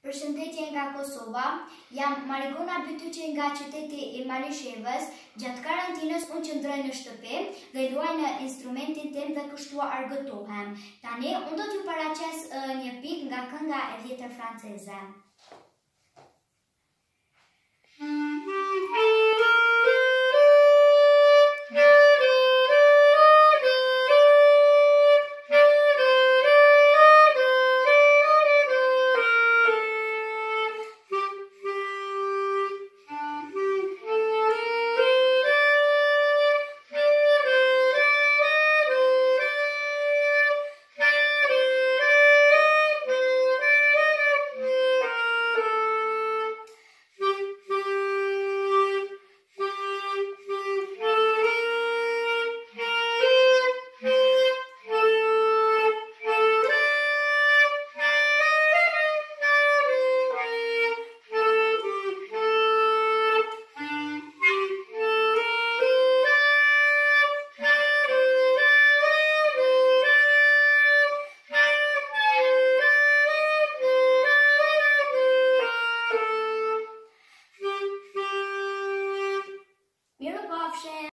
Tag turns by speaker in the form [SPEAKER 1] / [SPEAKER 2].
[SPEAKER 1] Përshëndetje nga Kosova, jam Marigona Bytyqe nga qyteti i Malishevës. Gjatë karantinës unë qëndroj në shtëpi dhe luaj në instrumentin tim dhe kështu argëtohem. Tani unë do t'ju paraqes një pikë nga kënga e vjetër franceze. Mirë pafshim!